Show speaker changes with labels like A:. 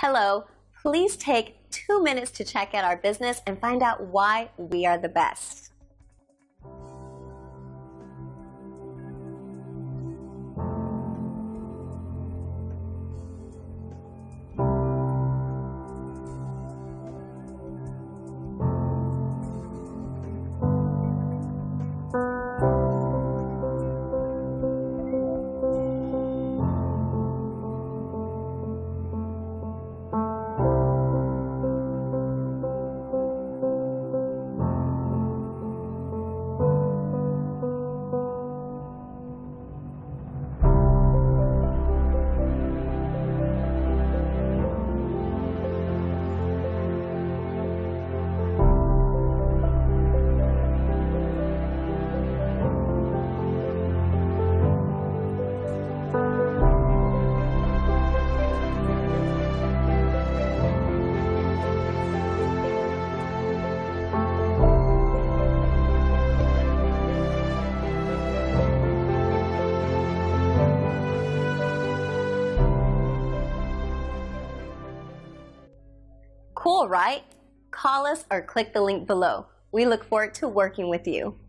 A: Hello, please take 2 minutes to check out our business and find out why we are the best. Cool, right? Call us or click the link below. We look forward to working with you.